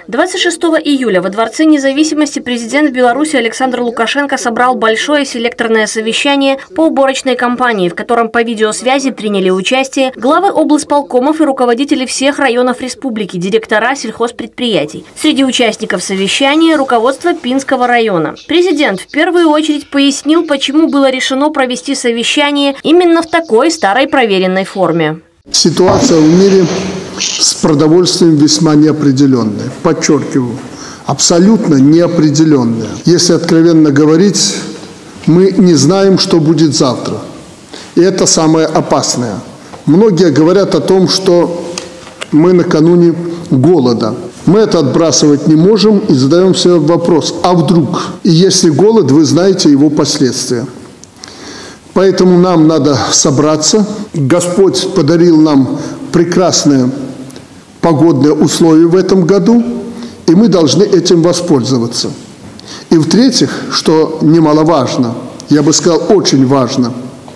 26 июля во Дворце независимости президент Беларуси Александр Лукашенко собрал большое селекторное совещание по уборочной кампании, в котором по видеосвязи приняли участие главы облсполкомов и руководители всех районов республики, директора сельхозпредприятий. Среди участников совещания руководство Пинского района. Президент в первую очередь пояснил, почему было решено провести совещание именно в такой старой проверенной форме. Ситуация в мире с продовольствием весьма неопределенная. Подчеркиваю, абсолютно неопределенная. Если откровенно говорить, мы не знаем, что будет завтра. И это самое опасное. Многие говорят о том, что мы накануне голода. Мы это отбрасывать не можем и задаем себе вопрос, а вдруг? И если голод, вы знаете его последствия. Поэтому нам надо собраться. Господь подарил нам прекрасные погодные условия в этом году, и мы должны этим воспользоваться. И в-третьих, что немаловажно, я бы сказал, очень важно,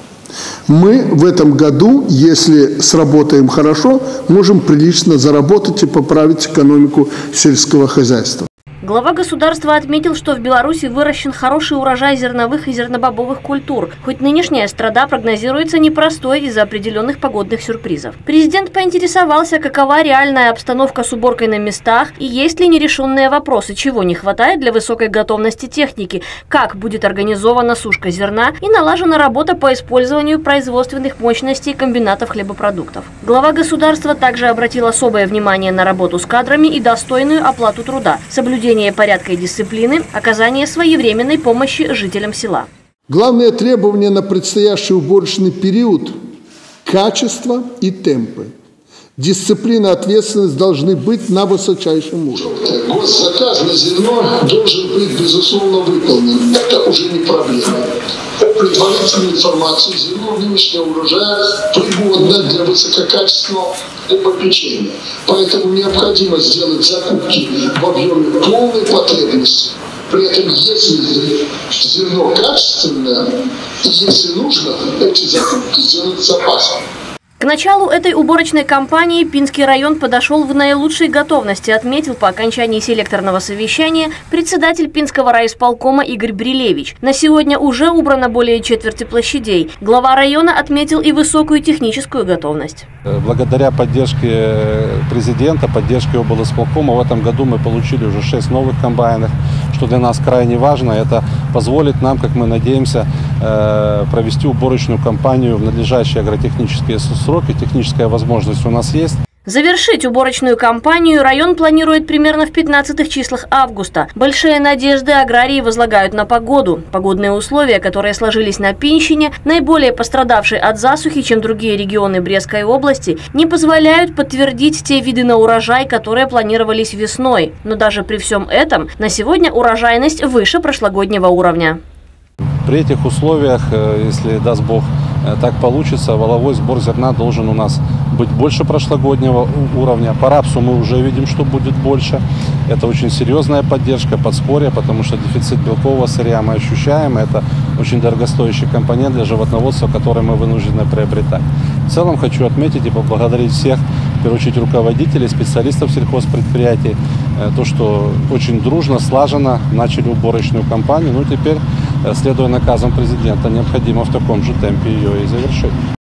мы в этом году, если сработаем хорошо, можем прилично заработать и поправить экономику сельского хозяйства. Глава государства отметил, что в Беларуси выращен хороший урожай зерновых и зернобобовых культур, хоть нынешняя страда прогнозируется непростой из-за определенных погодных сюрпризов. Президент поинтересовался, какова реальная обстановка с уборкой на местах и есть ли нерешенные вопросы, чего не хватает для высокой готовности техники, как будет организована сушка зерна и налажена работа по использованию производственных мощностей комбинатов хлебопродуктов. Глава государства также обратил особое внимание на работу с кадрами и достойную оплату труда, соблюдение порядка и дисциплины, оказание своевременной помощи жителям села. Главное требование на предстоящий уборочный период – качество и темпы. Дисциплина и ответственность должны быть на высочайшем уровне. Госзаказ на зерно должен быть, безусловно, выполнен. Это уже не проблема. По предварительной информации, зерно нынешнего урожая пригодно для высококачественного хлебопечения. Поэтому необходимо сделать закупки в объеме полной потребности. При этом, если зерно качественное, и если нужно, эти закупки сделать с запасом. К началу этой уборочной кампании Пинский район подошел в наилучшей готовности, отметил по окончании селекторного совещания председатель Пинского райисполкома Игорь Брилевич. На сегодня уже убрано более четверти площадей. Глава района отметил и высокую техническую готовность. Благодаря поддержке президента, поддержке облсполкома, в этом году мы получили уже 6 новых комбайнов, что для нас крайне важно. Это позволит нам, как мы надеемся, провести уборочную кампанию в надлежащие агротехнические сроки. Техническая возможность у нас есть. Завершить уборочную кампанию район планирует примерно в 15 числах августа. Большие надежды аграрии возлагают на погоду. Погодные условия, которые сложились на Пинщине, наиболее пострадавшие от засухи, чем другие регионы Брестской области, не позволяют подтвердить те виды на урожай, которые планировались весной. Но даже при всем этом на сегодня урожайность выше прошлогоднего уровня. При этих условиях, если даст Бог, так получится, валовой сбор зерна должен у нас быть больше прошлогоднего уровня. По рапсу мы уже видим, что будет больше. Это очень серьезная поддержка, подспорье, потому что дефицит белкового сырья мы ощущаем. Это очень дорогостоящий компонент для животноводства, который мы вынуждены приобретать. В целом хочу отметить и поблагодарить всех, в первую очередь руководителей, специалистов сельхозпредприятий, то, что очень дружно, слаженно начали уборочную кампанию. Ну, теперь, следуя наказам президента, необходимо в таком же темпе ее и завершить.